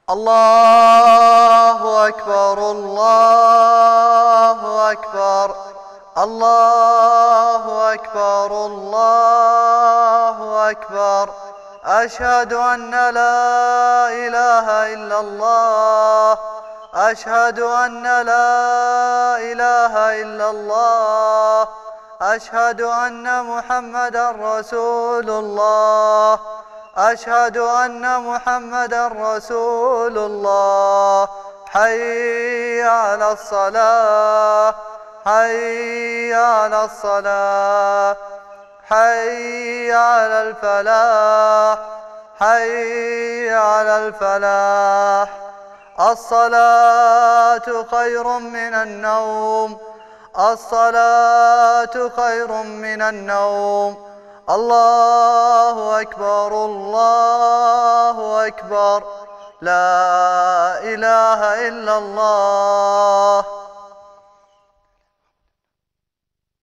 الله أكبر الله أكبر الله أكبر الله أكبر. أشهد أن لا إله إلا الله، أشهد أن لا إله إلا الله، أشهد أن محمدا رسول الله، أشهد أن محمدا رسول الله. حي على الصلاة، حي على الصلاة، حي على الفلاح، حي على الفلاح. الصلاة خير من النوم، الصلاة خير من النوم. الله أكبر الله أكبر، لا إله إلا الله.